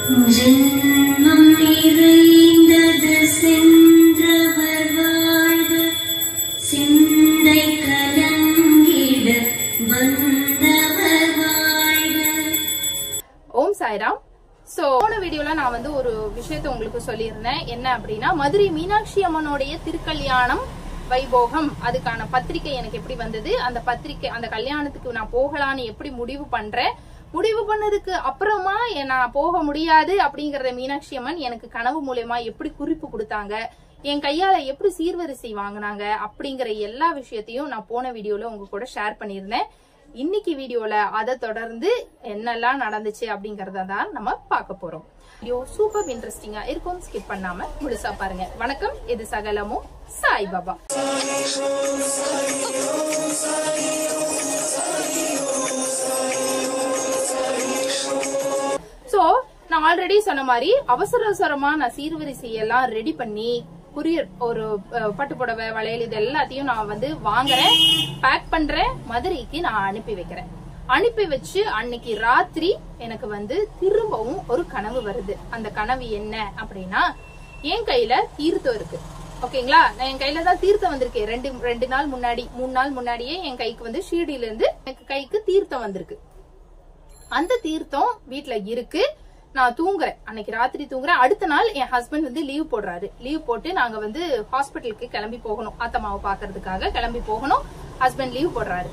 ஜென்மம் நிறைந்தது சென்றவர் வாழ்க சிந்தை கலங்கிட வந்தவர் வாழ்க. ஓம் சாய்ராம். சோ போன வீடியோல நான் வந்து ஒரு விஷயத்தை உங்களுக்கு சொல்லியிருந்தேன். என்ன அப்படின்னா, மதுரை மீனாட்சி அம்மனுடைய திருக்கல்யாணம் வைபோகம், அதுக்கான பத்திரிகை எனக்கு எப்படி வந்தது, அந்த பத்திரிகை அந்த கல்யாணத்துக்கு நான் போகலான்னு எப்படி முடிவு பண்றேன், முடிவு பண்ணதுக்கு அப்புறமா நான் போக முடியாது அப்படிங்கறத மீனாட்சி அம்மன் எனக்கு கனவு மூலமா எப்படி குறிப்பு கொடுத்தாங்க, என் கையால எப்படி சீர்வரிசை வாங்கினாங்க அப்படிங்கிற எல்லா விஷயத்தையும் நான் போன வீடியோல உங்க கூட ஷேர் பண்ணியிருந்தேன். இன்னைக்கு வீடியோல அதை தொடர்ந்து என்னெல்லாம் நடந்துச்சு அப்படிங்கறத தான் நம்ம பார்க்க போறோம். வீடியோ சூப்பர் இன்ட்ரெஸ்டிங்கா இருக்கும், ஸ்கிப் பண்ணாம முழுசா பாருங்க. வணக்கம், இது சகலமும் சாய்பாபா. சோ நான் ஆல்ரெடி சொன்ன மாதிரி அவசரமா நான் சீர்வரிசை எல்லாம் ரெடி பண்ணி குரியர் ஒரு பட்டு புடவை வளையல் இது எல்லாத்தையும் நான் வந்து வாங்குறேன், பேக் பண்றேன், மதுரைக்கு நான் அனுப்பி வைக்கிறேன். அனுப்பி வச்சு அன்னைக்கு ராத்திரி எனக்கு வந்து திரும்பவும் ஒரு கனவு வருது. அந்த கனவு என்ன அப்படின்னா, என் கையில தீர்த்தம் இருக்கு. ஓகேங்களா, நான் என் கையில தான் தீர்த்தம் வந்திருக்கேன். ரெண்டு நாள் முன்னாடி 3 நாள் முன்னாடியே என் கைக்கு வந்து ஷீர்டில இருந்து எனக்கு கைக்கு தீர்த்தம் வந்திருக்கு. அந்த தீர்த்தம் வீட்டுல இருக்கு. நான் தூங்குறேன், அன்னைக்கு ராத்திரி தூங்குறேன். அடுத்த நாள் என் ஹஸ்பண்ட் வந்து லீவ் போடுறாரு. லீவ் போட்டு நாங்க வந்து ஹாஸ்பிட்டலுக்கு கிளம்பி போகணும், ஆத்தமாவை பாக்குறதுக்காக கிளம்பி போகணும். ஹஸ்பண்ட் லீவ் போடுறாரு.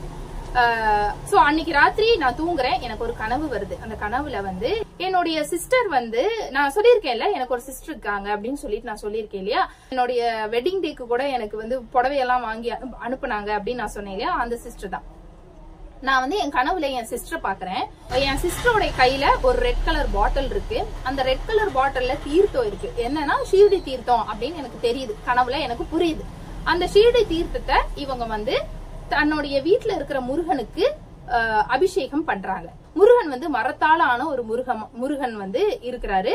சோ அன்னைக்கு ராத்திரி நான் தூங்குறேன், எனக்கு ஒரு கனவு வருது. அந்த கனவுல வந்து என்னுடைய சிஸ்டர் வந்து, நான் சொல்லியிருக்கேன்ல எனக்கு ஒரு சிஸ்டர் இருக்காங்க அப்படின்னு சொல்லிட்டு நான் சொல்லியிருக்கேன் இல்லையா, என்னுடைய வெட்டிங் டேக்கு கூட எனக்கு வந்து புடவையெல்லாம் வாங்கி அனுப்புனாங்க அப்படின்னு நான் சொன்னேன் இல்லையா, அந்த சிஸ்டர் தான். நான் வந்து என் கனவுல என் சிஸ்டர் பாக்குறேன். என் சிஸ்டரோட கையில ஒரு ரெட் கலர் பாட்டில் இருக்கு. அந்த ரெட் கலர் பாட்டில்ல தீர்த்தம் இருக்கு. என்னன்னா ஷீர்டி தீர்த்தம் அப்படின்னு எனக்கு தெரியுது, கனவுல எனக்கு புரியுது. அந்த ஷீர்டி தீர்த்தத்தை இவங்க வந்து தன்னுடைய வீட்டுல இருக்கிற முருகனுக்கு அபிஷேகம் பண்றாங்க. முருகன் வந்து மரத்தால ஆன ஒரு முருகன் வந்து இருக்கிறாரு,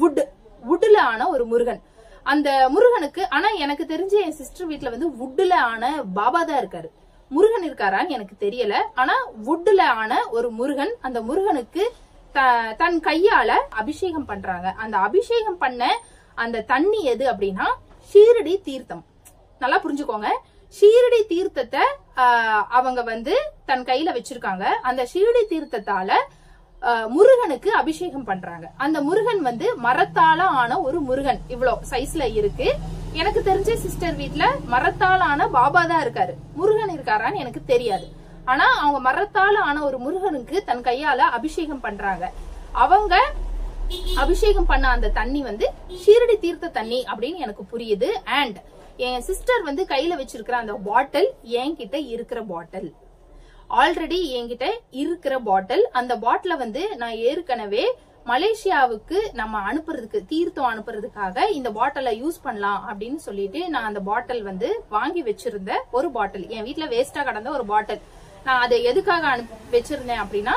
வுட்ல ஆன ஒரு முருகன். அந்த முருகனுக்கு, ஆனா எனக்கு தெரிஞ்ச என் சிஸ்டர் வீட்டுல வந்து வுட்ல ஆன பாபா தான் இருக்காரு. முருகன் இருக்காரான்னு எனக்கு தெரியல. ஆனா வுட்ல ஆன ஒரு முருகன், அந்த முருகனுக்கு தன் கையால அபிஷேகம் பண்றாங்க. அந்த அபிஷேகம் பண்ண அந்த தண்ணி எது அப்படின்னா ஷீரடி தீர்த்தம். நல்லா புரிஞ்சுக்கோங்க, ஷீரடி தீர்த்தத்தை அவங்க வந்து தன் கையில வச்சிருக்காங்க. அந்த ஷீரடி தீர்த்தத்தால முருகனுக்கு அபிஷேகம் பண்றாங்க. அந்த முருகன் வந்து மரத்தால ஆன ஒரு முருகன், இவ்வளவு சைஸ்ல இருக்கு. எனக்கு தெரிஞ்ச சிஸ்டர் வீட்டுல மரத்தால ஆன பாபா தான் இருக்காரு, முருகன் இருக்காரான்னு எனக்கு தெரியாது. ஆனா அவங்க மரத்தால ஆன ஒரு முருகனுக்கு தன் கையால அபிஷேகம் பண்றாங்க. அவங்க அபிஷேகம் பண்ண அந்த தண்ணி வந்து ஷீரடி தீர்த்த தண்ணி அப்படின்னு எனக்கு புரியுது. அண்ட் என் சிஸ்டர் வந்து கையில வச்சிருக்கிற அந்த பாட்டில் என்கிட்ட இருக்கிற பாட்டில், ஆல்ரெடி என்கிட்ட இருக்கிற பாட்டில். அந்த பாட்டில வந்து நான் ஏற்கனவே மலேசியாவுக்கு நம்ம அனுப்புறதுக்கு, தீர்த்தம் அனுப்புறதுக்காக இந்த பாட்டில யூஸ் பண்ணலாம் அப்படின்னு சொல்லிட்டு நான் அந்த பாட்டில் வந்து வாங்கி வச்சிருந்த ஒரு பாட்டில், என் வீட்டுல வேஸ்டா கடந்த ஒரு பாட்டில். நான் அதை எதுக்காக வச்சிருந்தேன் அப்படின்னா,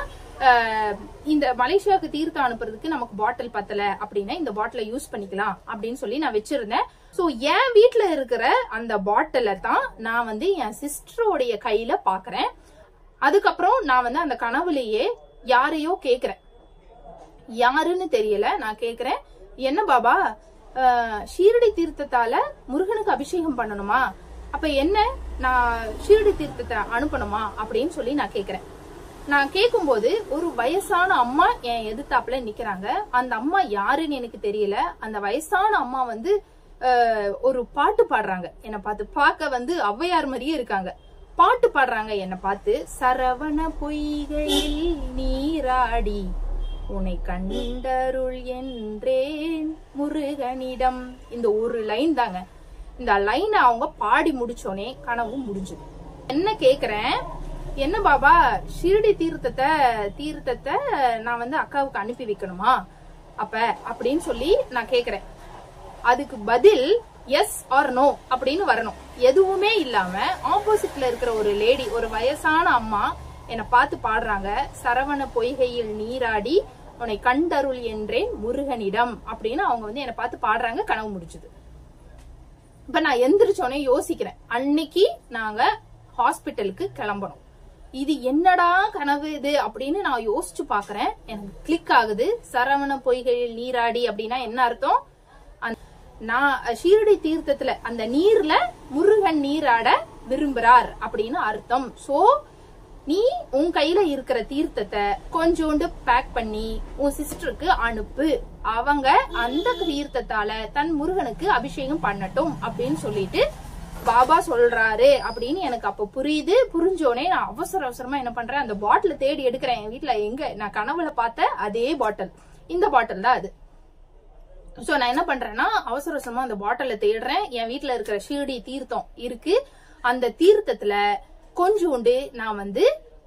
இந்த மலேசியாவுக்கு தீர்த்தம் அனுப்புறதுக்கு நமக்கு பாட்டில் பத்தல அப்படின்னா இந்த பாட்டில யூஸ் பண்ணிக்கலாம் அப்படின்னு சொல்லி நான் வச்சிருந்தேன். சோ என் வீட்டுல இருக்கிற அந்த பாட்டில தான் நான் வந்து என் சிஸ்டரோடைய கையில பாக்குறேன். அதுக்கப்புறம் நான் வந்து அந்த கனவுலயே யாரையோ கேக்குறேன், யாருன்னு தெரியல. நான் கேக்குறேன், என்ன பாபா ஷீரடி தீர்த்தத்தால முருகனுக்கு அபிஷேகம் பண்ணணுமா, அப்ப என்ன நான் ஷீரடி தீர்த்தத்தை அனுப்பணுமா அப்படின்னு சொல்லி நான் கேக்குறேன். நான் கேட்கும்போது ஒரு வயசான அம்மா என் எதிர்த்தாப்புல நிக்கிறாங்க. அந்த அம்மா யாருன்னு எனக்கு தெரியல. அந்த வயசான அம்மா வந்து ஒரு பாட்டு பாடுறாங்க. என்னை பார்த்து, பார்க்க வந்து ஔவையார் மாதிரியே இருக்காங்க. பாட்டு பாடுறாங்க என்னை பார்த்து. சரவண பொய்கையில் நீராடி உன்னை கண்டருள் என்றேன் முருகனிடம். இந்த ஒரு லைன் தாங்க. இந்த லைனை அவங்க பாடி முடிச்சோனே கனவு முடிஞ்சது. என்ன கேக்குறேன், என்ன பாபா ஷீரடி தீர்த்தத்தை நான் வந்து அக்காவுக்கு அனுப்பி வைக்கணுமா அப்ப அப்படின்னு சொல்லி நான் கேக்குறேன். அதுக்கு பதில் எஸ் ஆர் நோ அப்படின்னு வரணும். எதுவுமே இல்லாம ஆப்போசிட்ல இருக்கிற ஒரு லேடி, ஒரு வயசான அம்மா என்னை பார்த்து பாடுறாங்க, சரவண பொய்கையில் நீராடி உன்னை கண்டருள் என்றேன் முருகனிடம் அப்படின்னு அவங்க வந்து என்னை பார்த்து பாடுறாங்க. கனவு முடிச்சது. இப்ப நான் எந்திரிச்சோனே யோசிக்கிறேன், அன்னைக்கு நாங்க ஹாஸ்பிட்டலுக்கு கிளம்பணும். இது என்னடா கனவு இது அப்படின்னு நான் யோசிச்சு பாக்குறேன். எனக்கு கிளிக் ஆகுது. சரவண பொய்கையில் நீராடி அப்படின்னா என்ன அர்த்தம்? நான் ஷீரடி தீர்த்தத்துல அந்த நீர்ல முருகன் நீராட விரும்புறார் அப்படின்னு அர்த்தம். சோ நீ உன் கையில இருக்கிற தீர்த்தத்தை கொஞ்சோண்டு பேக் பண்ணி உன் சிஸ்டருக்கு அனுப்பு. அவங்க அந்த தீர்த்தத்தால தன் முருகனுக்கு அபிஷேகம் பண்ணட்டும் அப்படின்னு சொல்லிட்டு பாபா சொல்றாரு அப்படின்னு எனக்கு அப்ப புரியுது. புரிஞ்சோடனே நான் அவசரமா என்ன பண்றேன், அந்த பாட்டில தேடி எடுக்கிறேன். என் வீட்டுல எங்க நான் கனவுல பார்த்த அதே பாட்டில், இந்த பாட்டில் தான் அது. சோ நான் என்ன பண்றேன்னா அவசரமா அந்த பாட்டில தேடுறேன். என் வீட்டுல இருக்கிற ஷீரடி தீர்த்தம் இருக்கு. அந்த தீர்த்தத்துல கொஞ்சோண்டு நான் வந்து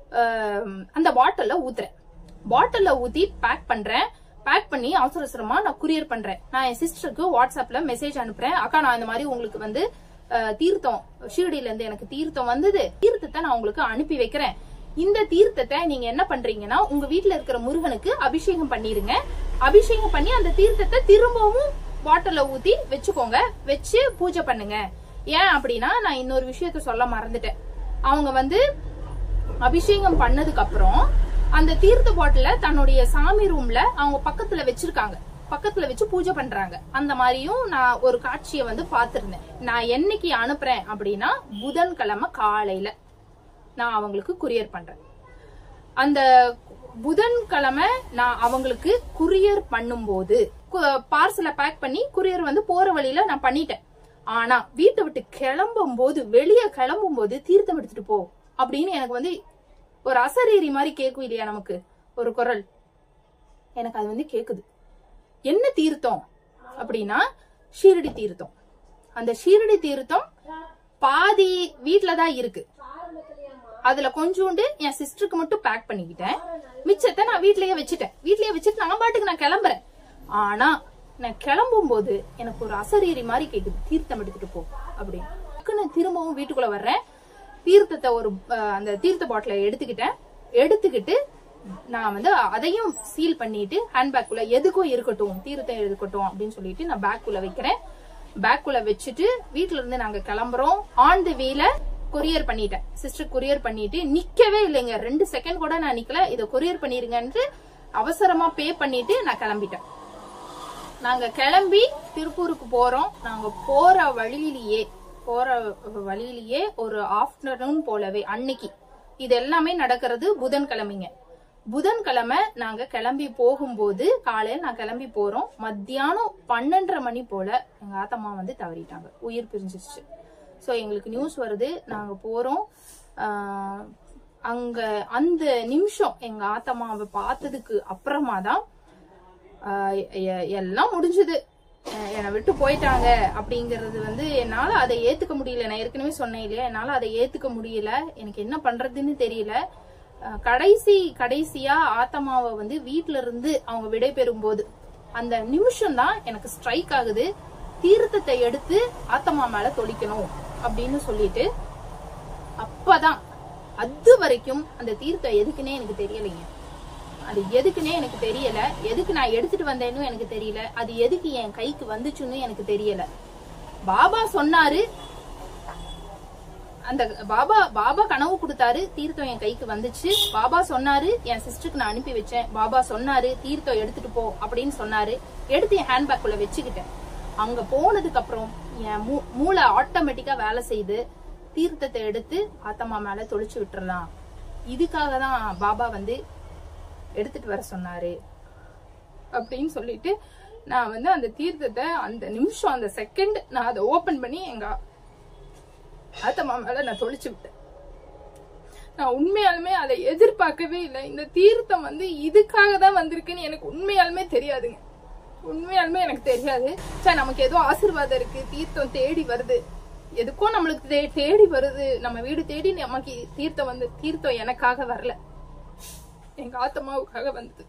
அந்த பாட்டில ஊத்துறேன். பாட்டில ஊத்தி பேக் பண்றேன். பேக் பண்ணி அவசரமா நான் குரியர் பண்றேன். நான் என் சிஸ்டருக்கு வாட்ஸ்அப்ல மெசேஜ் அனுப்புறேன். அக்கா நான் இந்த மாதிரி உங்களுக்கு வந்து தீர்த்தம் ஷீரடியில இருந்து எனக்கு தீர்த்தம் வந்தது, தீர்த்தத்தை நான் உங்களுக்கு அனுப்பி வைக்கிறேன். இந்த தீர்த்தத்தை நீங்க என்ன பண்றீங்கன்னா உங்க வீட்டுல இருக்கிற முருகனுக்கு அபிஷேகம் பண்ணிருங்க. அபிஷேகம் பண்ணி அந்த தீர்த்தத்தை திரும்பவும் பாட்டில ஊத்தி வச்சுக்கோங்க, வச்சு பூஜை பண்ணுங்க. ஏன் அப்படின்னா நான் இன்னொரு விஷயத்த சொல்ல மறந்துட்டேன். அவங்க வந்து அபிஷேகம் பண்ணதுக்கு அப்புறம் அந்த தீர்த்த பாட்டில தன்னுடைய சாமி ரூம்ல அவங்க பக்கத்துல வச்சிருக்காங்க, பக்கத்துல வச்சு பூஜை பண்றாங்க. அந்த மாதிரியும் நான் ஒரு காட்சியை வந்து பாத்திருந்தேன். நான் என்னைக்கு அனுப்புறேன் அப்படின்னா புதன்கிழமை காலையில நான் அவங்களுக்கு குரியர் பண்றேன். அந்த புதன்கிழமை நான் அவங்களுக்கு குரியர் பண்ணும்போது பார்சலை பேக் பண்ணி குரியர் வந்து போற வழியில நான் பண்ணிட்டேன். ஆனா வீட்டை விட்டு கிளம்பும் போது, வெளியே கிளம்பும் போது தீர்த்தம் எடுத்துட்டு போ அப்படின்னு எனக்கு வந்து ஒரு அசரீரி மாதிரி கேட்கும் இல்லையா நமக்கு ஒரு குரல். எனக்கு அது வந்து கேக்குது. என்ன தீர்த்தம் அப்படின்னா ஷீரடி தீர்த்தம். அந்த ஷீரடி தீர்த்தம் பாதி வீட்டுலதான் இருக்கு. அதுல கொஞ்சோண்டு என் சிஸ்டருக்கு மட்டும் பேக் பண்ணிக்கிட்டேன். மிச்சத்தை நான் வீட்லயே வச்சுட்டு நான் பாட்டுக்கு நான் கிளம்புறேன். ஆனா நான் கிளம்பும் போது எனக்கு ஒரு அசரீரி மாதிரி கேக்குது, தீர்த்தம் எடுத்துட்டு போ அப்படின்னு. நான் திரும்பவும் வீட்டுக்குள்ள வர்றேன். தீர்த்தத்தை அந்த தீர்த்த பாட்டில எடுத்துக்கிட்டு நான் வந்து அதையும் சீல் பண்ணிட்டு ஹேண்ட்பேக்குள்ள எதுக்கும் இருக்கட்டும், தீர்த்தம் இருக்கட்டும் அப்படின்னு சொல்லிட்டு நான் பேக்குள்ள வைக்கிறேன். பேக்குள்ள வச்சுட்டு வீட்டுல இருந்து நாங்க கிளம்புறோம். ஆன் தி வேல கொரியர் பண்ணிட்டேன். சிஸ்டர் கொரியர் பண்ணிட்டு நிக்கவே இல்லைங்க, 2 செகண்ட் கூட நான் நிக்கல. இதை கொரியர் பண்ணிருங்கன்னு அவசரமா பே பண்ணிட்டு நான் கிளம்பிட்டேன். நாங்க கிளம்பி திருப்பூருக்கு போறோம். நாங்க போற வழியிலேயே ஒரு ஆஃப்டர்நூன் போலவே அன்னைக்கு இது எல்லாமே நடக்கிறது புதன்கிழமைங்க. புதன்கிழமை நாங்க கிளம்பி போகும்போது காலையில நான் கிளம்பி போறோம். மத்தியானம் 12:30 மணி போல எங்க ஆத்தம்மா வந்து தவறிட்டாங்க, உயிர் பிரிஞ்சிருச்சு. சோ எங்களுக்கு நியூஸ் வருது, நாங்க போறோம். அங்க அந்த நிமிஷம் எங்க ஆத்தம்மாவை பார்த்ததுக்கு அப்புறமா தான் எல்லாம் முடிஞ்சது. என்னை விட்டு போயிட்டாங்க அப்படிங்கறது வந்து என்னால அதை ஏத்துக்க முடியல. நான் ஏற்கனவே சொன்னேன் இல்லையா, என்னால அதை ஏத்துக்க முடியல. எனக்கு என்ன பண்றதுன்னு தெரியல. கடைசியா ஆத்தம்மாவை வந்து வீட்டுல இருந்து அவங்க விடை பெறும் போது அந்த நிமிஷம் தான் எனக்கு ஸ்ட்ரைக் ஆகுது. தீர்த்தத்தை எடுத்து ஆத்தம்மா மேல தொளிக்கணும் அப்படின்னு சொல்லிட்டு அப்பதான், அது வரைக்கும் அந்த தீர்த்தம் எதுக்குன்னே எனக்கு தெரியலைங்க. அது எதுக்குன்னே எனக்கு தெரியல. எதுக்கு நான் எடுத்துட்டு வந்தேன்னு எனக்கு தெரியல. அது எதுக்கு என் கைக்கு வந்துச்சுன்னு எனக்கு தெரியல. பாபா சொன்னாரு, அந்த பாபா கனவு கொடுத்தாரு, தீர்த்தம் என் கைக்கு வந்துச்சு. பாபா சொன்னாரு, என் சிஸ்டருக்கு நான் அனுப்பி வச்சேன். பாபா சொன்னாரு தீர்த்தம் எடுத்துட்டு போ அப்படின்னு சொன்னாரு. எடுத்து என் ஹேண்ட்பேக்குள்ள வச்சுக்கிட்டேன். அங்க போனதுக்கு அப்புறம் என் மூளை ஆட்டோமேட்டிக்கா வேலை செய்து தீர்த்தத்தை எடுத்து ஆத்தம்மா மேல தொளிச்சு விட்டுறலாம். இதுக்காக தான் பாபா வந்து எடுத்துட்டு வர சொன்னாரு அப்படின்னு சொல்லிட்டு நான் வந்து அந்த தீர்த்தத்தை அந்த நிமிஷம், அந்த செகண்ட் நான் அதை ஓபன் பண்ணி எங்க ஆத்தம்மா மேல நான் தொளிச்சு விட்டேன். நான் உண்மையாலுமே அதை எதிர்பார்க்கவே இல்லை. இந்த தீர்த்தம் வந்து இதுக்காக தான் வந்திருக்குன்னு எனக்கு உண்மையாலுமே தெரியாதுங்க. உண்மையாலுமே எனக்கு தெரியாது. சார் நமக்கு ஏதோ ஆசீர்வாதம் இருக்கு, தீர்த்தம் தேடி வருது, எதுக்கோ நம்மளுக்கு தேடி வருது, நம்ம வீடு தேடி நமக்கு தீர்த்தம் வந்து, தீர்த்தம் எனக்காக வரல, எங்க ஆத்தம்மாவுக்காக வந்தது.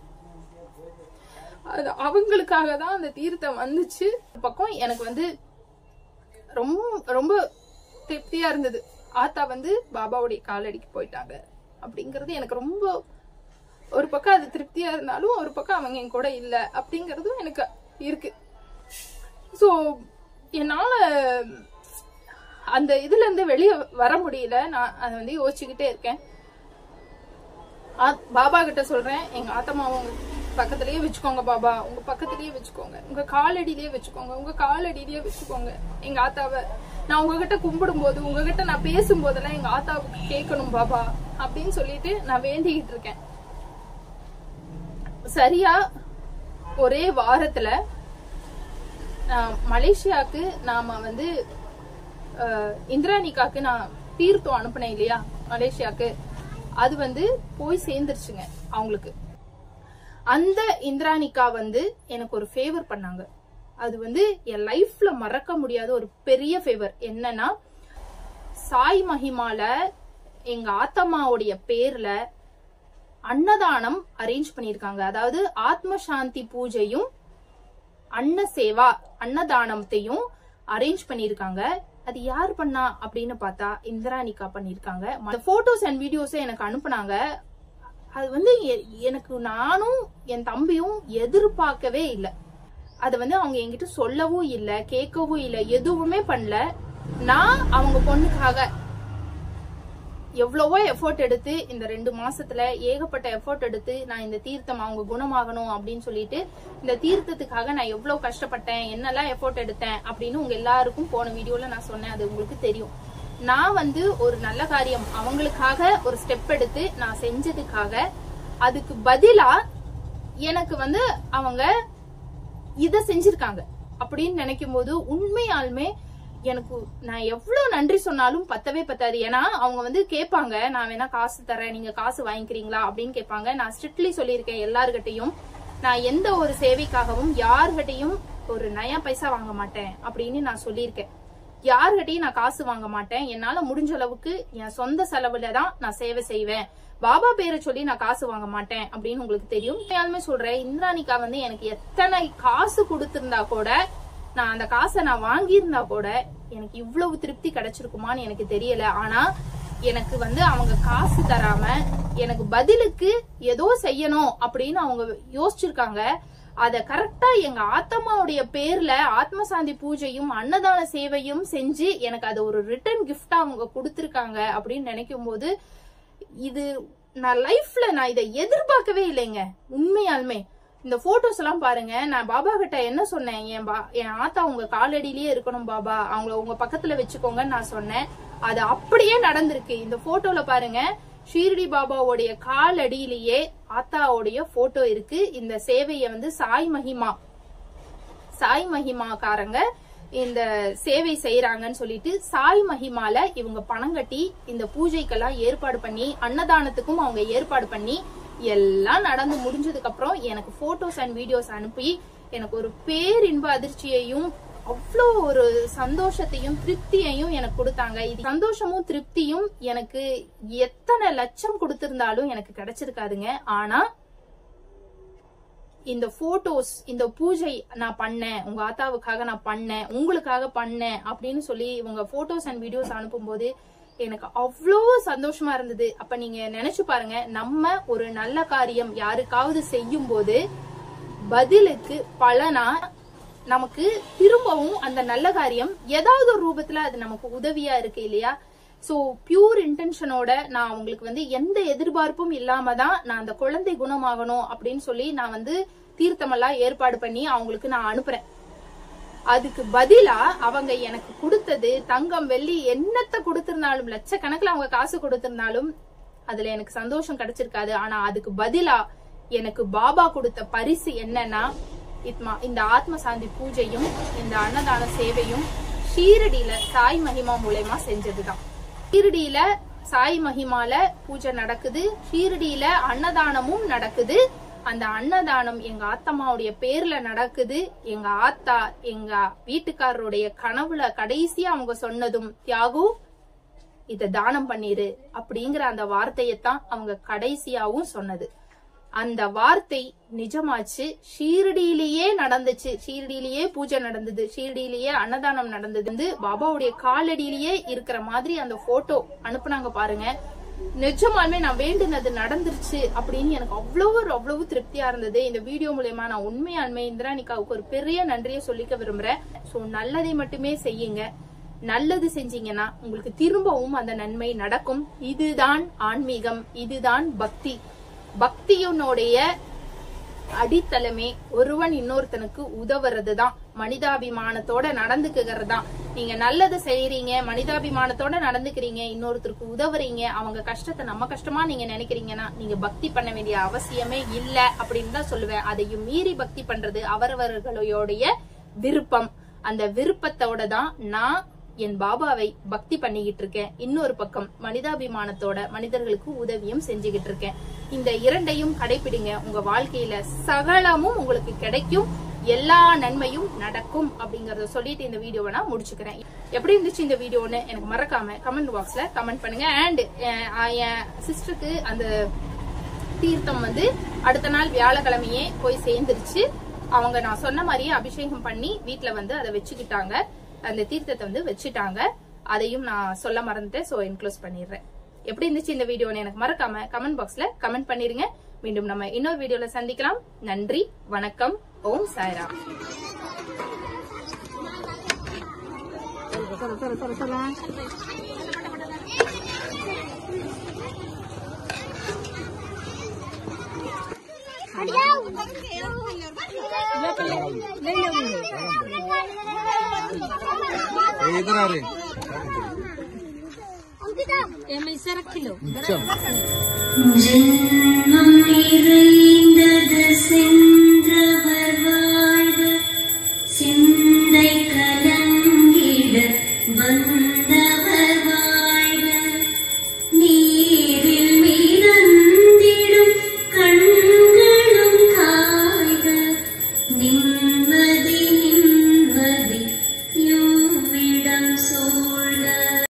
அது அவங்களுக்காக தான் அந்த தீர்த்தம் வந்துச்சு. பக்கம் எனக்கு வந்து ரொம்ப ரொம்ப திருப்தியா இருந்தது. ஆத்தா வந்து பாபாவுடைய காலடிக்கு போயிட்டாங்க அப்படிங்கறது எனக்கு ரொம்ப, ஒரு பக்கம் அது திருப்தியா இருந்தாலும் ஒரு பக்கம் அவங்க என் கூட இல்ல அப்படிங்கறதும் எனக்கு இருக்கு. சோ என்னால அந்த இதுல இருந்து வெளியே வர முடியல. நான் அதை வந்து யோசிச்சுக்கிட்டே இருக்கேன். பாபா கிட்ட சொல்றேன், எங்க ஆத்தம்மாவை உங்க பக்கத்திலேயே வச்சுக்கோங்க பாபா, உங்க பக்கத்திலேயே வச்சுக்கோங்க, உங்க காலடியிலேயே வச்சுக்கோங்க, உங்க காலடியிலேயே வச்சுக்கோங்க எங்க ஆத்தாவை. நான் உங்ககிட்ட கும்பிடும் போது, உங்ககிட்ட நான் பேசும் போதெல்லாம் எங்க ஆத்தாவுக்கு கேட்கணும் பாபா அப்படின்னு சொல்லிட்டு நான் வேண்டிக்கிட்டு இருக்கேன். சரியா ஒரே வாரத்துல மலேசியாவுக்கு நாம வந்து இந்திராணிக்காக்கு நான் தீர்த்தம் அனுப்பினேன் இல்லையா மலேசியாவுக்கு, அது வந்து போய் சேர்ந்துருச்சுங்க அவங்களுக்கு. அந்த இந்திராணிக்கா வந்து எனக்கு ஒரு ஃபேவர் பண்ணாங்க. அது வந்து என் லைஃப்ல மறக்க முடியாத ஒரு பெரிய ஃபேவர். என்னன்னா, சாய் மஹிமால எங்க ஆத்தம்மாவுடைய பேர்ல அன்னதானம் அரேஞ்ச் பண்ணிருக்காங்க. அதாவது ஆத்ம சாந்தி பூஜையும் அன்ன சேவா அன்னதானத்தையும் அரேஞ்ச் பண்ணிருக்காங்க. அது யார் பண்ணா அப்படின்னு பார்த்தா இந்திராணிக்கா பண்ணிருக்காங்க. போட்டோஸ் அண்ட் வீடியோஸ் எனக்கு அனுப்புனாங்க. அது வந்து எனக்கு நானும் என் தம்பியும் எதிர்பார்க்கவே இல்லை. அது வந்து அவங்க என்கிட்ட சொல்லவும் இல்லை, கேட்கவும் இல்லை, எதுவுமே பண்ணல. நான் அவங்க பொண்ணுக்காக எவ்வளவோ எஃபோர்ட் எடுத்து இந்த 2 மாசத்துல ஏகப்பட்ட எஃபோர்ட் எடுத்து நான் இந்த தீர்த்தம் அவங்க குணமாகணும் அப்படின்னு சொல்லிட்டு இந்த தீர்த்தத்துக்காக நான் எவ்வளவு கஷ்டப்பட்டேன், என்னெல்லாம் எஃபோர்ட் எடுத்தேன் அப்படின்னு உங்க எல்லாருக்கும் போன வீடியோல நான் சொன்னேன். அது உங்களுக்கு தெரியும். நான் வந்து ஒரு நல்ல காரியம் அவங்களுக்காக ஒரு ஸ்டெப் எடுத்து நான் செஞ்சதுக்காக அதுக்கு பதிலா எனக்கு வந்து அவங்க இத செஞ்சிருக்காங்க அப்படின்னு நினைக்கும் போது உண்மையாலுமே எனக்கு நான் எவ்வளவு நன்றி சொன்னாலும் பத்தவே பத்தாது. ஏன்னா அவங்க வந்து கேட்பாங்க, நான் வேணா காசு தரேன், நீங்க காசு வாங்கிக்கிறீங்களா அப்படின்னு கேட்பாங்க. நான் ஸ்ட்ரிக்ட்லி சொல்லியிருக்கேன் எல்லார்கிட்டையும், நான் எந்த ஒரு சேவைக்காகவும் யார்கிட்டையும் ஒரு நயா பைசா வாங்க மாட்டேன் அப்படின்னு நான் சொல்லியிருக்கேன். யார்கிட்டையும் நான் காசு வாங்க மாட்டேன். என்னால முடிஞ்ச அளவுக்கு என் சொந்த செலவுல தான் நான் சேவை செய்வேன். பாபா பேரை சொல்லி நான் காசு வாங்க மாட்டேன் அப்படின்னு உங்களுக்கு தெரியும். உண்மையாலுமே சொல்றேன், இந்திராணிக்கா வந்து எனக்கு எத்தனை காசு கொடுத்திருந்தா கூட, நான் அந்த காசை நான் வாங்கியிருந்தா கூட எனக்கு இவ்வளவு திருப்தி கிடைச்சிருக்குமான்னு எனக்கு தெரியல. ஆனா எனக்கு வந்து அவங்க காசு தராம எனக்கு பதிலுக்கு ஏதோ செய்யணும் அப்படின்னு அவங்க யோசிச்சிருக்காங்க. அத கரெக்டா எங்க ஆத்தம்மாவுடைய பேர்ல ஆத்மசாந்தி பூஜையும் அன்னதான சேவையும் செஞ்சு எனக்கு அது ஒரு ரிட்டர்ன் கிஃப்டா அவங்க கொடுத்திருக்காங்க அப்படின்னு நினைக்கும் போது, இது நான் லைஃப்ல நான் இதை எதிர்பார்க்கவே இல்லைங்க. உண்மையாலுமே இந்த போட்டோஸ் எல்லாம் பாருங்க. நான் பாபா கிட்ட என்ன சொன்னேன், என் ஆத்தா உங்க காலடியிலேயே இருக்கணும் பாபா, அவங்கள உங்க பக்கத்துல வச்சுக்கோங்கன்னு நான் சொன்னேன். அது அப்படியே நடந்திருக்கு. இந்த போட்டோல பாருங்க, ஷீரடி பாபாவுடைய காலடியிலேயே ஆத்தாவுடைய போட்டோ இருக்கு. இந்த சேவையை வந்து சாய் மஹிமாக்காரங்க இந்த சேவை செய்யறாங்கன்னு சொல்லிட்டு சாய் மஹிமால இவங்க பணம் கட்டி இந்த பூஜைக்கெல்லாம் ஏற்பாடு பண்ணி அன்னதானத்துக்கும் அவங்க ஏற்பாடு பண்ணி எல்லாம் நடந்து முடிஞ்சதுக்கு அப்புறம் எனக்கு போட்டோஸ் அண்ட் வீடியோஸ் அனுப்பி எனக்கு ஒரு பேரின்ப அதிர்ச்சியையும் அவ்வளோ ஒரு சந்தோஷத்தையும் திருப்தியையும் எனக்கு கொடுத்தாங்க. இது சந்தோஷமும் திருப்தியும் எனக்கு எத்தனை லட்சம் கொடுத்திருந்தாலும் எனக்கு கிடைச்சிருக்காதுங்க. ஆனா இந்த போட்டோஸ், இந்த பூஜை நான் பண்ணேன், உங்க ஆத்தாவுக்காக நான் பண்ணேன், உங்களுக்காக பண்ணேன் அப்படின்னு சொல்லி இவங்க போட்டோஸ் அண்ட் வீடியோஸ் அனுப்பும் போது எனக்கு அவ்வளோ சந்தோஷமா இருந்தது. அப்ப நீங்க நினைச்சு பாருங்க, நம்ம ஒரு நல்ல காரியம் யாருக்காவது செய்யும் போது பதிலுக்கு பலனா நமக்கு திரும்பவும் அந்த நல்ல காரியம் ஏதாவது ஒரு ரூபத்துல அது நமக்கு உதவியா இருக்கு இல்லையா? சோ பியூர் இன்டென்ஷனோட நான் அவங்களுக்கு வந்து எந்த எதிர்பார்ப்பும் இல்லாம தான் நான் அந்த குழந்தை குணமாகணும் அப்படின்னு சொல்லி நான் வந்து தீர்த்தமெல்லாம் ஏற்பாடு பண்ணி அவங்களுக்கு நான் அனுப்புறேன். அதுக்கு பதிலா அவங்க எனக்கு கொடுத்தது தங்கம் வெள்ளி என்னத்த கொடுத்திருந்தாலும், லட்சக்கணக்கில் அவங்க காசு கொடுத்திருந்தாலும் அதுல எனக்கு சந்தோஷம் கிடைச்சிருக்காது. ஆனா அதுக்கு பதிலா எனக்கு பாபா கொடுத்த பரிசு என்னன்னா, இந்த ஆத்ம சாந்தி பூஜையும் இந்த அன்னதான சேவையும் ஷீரடியில சாய் மஹிமா மூலமா செஞ்சதுதான். ஷீரடியில சாய் மஹிமால பூஜை நடக்குது, ஷீரடியில அன்னதானமும் நடக்குது. அந்த அன்னதானம் எங்க ஆத்தம்மாவுடைய பேர்ல நடக்குது. எங்க ஆத்தா எங்க வீட்டுக்காரருடைய கனவுல கடைசியா அவங்க சொன்னதும், தியாகு இத தானம் பண்ணிரு அப்படிங்கிற அந்த வார்த்தையத்தான் அவங்க கடைசியாவும் சொன்னது. அந்த வார்த்தை நிஜமாச்சு. ஷீரடியிலேயே நடந்துச்சு, ஷீரடியிலேயே பூஜை நடந்தது, ஷீரடியிலேயே அன்னதானம் நடந்தது. வந்து பாபாவுடைய காலடியிலேயே இருக்கிற மாதிரி அந்த போட்டோ அனுப்புனாங்க பாருங்க. நிஜமாலுமே நான் வேண்டுனது நடந்துருச்சு அப்படின்னு எனக்கு அவ்வளவு திருப்தியா இருந்தது. இந்த வீடியோ மூலமா நான் உண்மையாலுமே இந்திராணிக்காவுக்கு ஒரு பெரிய நன்றியை சொல்லிக்க விரும்புறேன். சோ நல்லதை மட்டுமே செய்யுங்க. நல்லது செஞ்சீங்கன்னா உங்களுக்கு திரும்பவும் அந்த நன்மை நடக்கும். இதுதான் ஆன்மீகம், இதுதான் பக்தி. பக்தியினுடைய அடித்தளமே ஒருவன் இன்னொருத்தனுக்கு உதவுறதுதான், மனிதாபிமானத்தோட நடந்துக்கிறது தான். நீங்க நல்லது செய்யறீங்க, மனிதாபிமானத்தோட நடந்துக்கிறீங்க, இன்னொருத்தருக்கு உதவுறீங்க, அவங்க கஷ்டத்தை நம்ம கஷ்டமா நீங்க நினைக்கிறீங்கன்னா நீங்க பக்தி பண்ண வேண்டிய அவசியமே இல்ல அப்படின்னு தான் சொல்லுவேன். அதையும் மீறி பக்தி பண்றது அவரவர்களுடைய விருப்பம். அந்த விருப்பத்தோட தான் நான் என் பாபாவை பக்தி பண்ணிக்கிட்டு இருக்கேன். இன்னொரு பக்கம் மனிதாபிமானத்தோட மனிதர்களுக்கு உதவியும் செஞ்சுக்கிட்டு இருக்கேன். இந்த இரண்டையும் கடைபிடிங்க. உங்க வாழ்க்கையில சகலமும் உங்களுக்கு கிடைக்கும், எல்லா நன்மையும் நடக்கும் அப்படிங்கறத சொல்லிட்டு இந்த வீடியோவை நான் முடிச்சுக்கிறேன். எப்படி இருந்துச்சு இந்த வீடியோன்னு எனக்கு மறக்காம கமெண்ட் பாக்ஸ்ல கமெண்ட் பண்ணுங்க. அண்ட் என் சிஸ்டருக்கு அந்த தீர்த்தம் வந்து அடுத்த நாள் வியாழக்கிழமையே போய் சேர்ந்துருச்சு. அவங்க நான் சொன்ன மாதிரியே அபிஷேகம் பண்ணி வீட்டுல வந்து அதை வச்சுக்கிட்டாங்க, அந்த தீர்த்தத்தை வந்து வச்சுட்டாங்க. அதையும் நான் சொல்ல மறந்துட்டேன். சோ இன்க்ளூஸ் பண்ணிடுறேன். எப்படி இருந்துச்சு இந்த வீடியோன்னு எனக்கு மறக்காம கமெண்ட் பாக்ஸ்ல கமெண்ட் பண்ணிருங்க. மீண்டும் நம்ம இன்னொரு வீடியோல சந்திக்கலாம். நன்றி, வணக்கம், ஓம் சாய்ராம். इधर आ रहे जन्मம் நிறைந்தது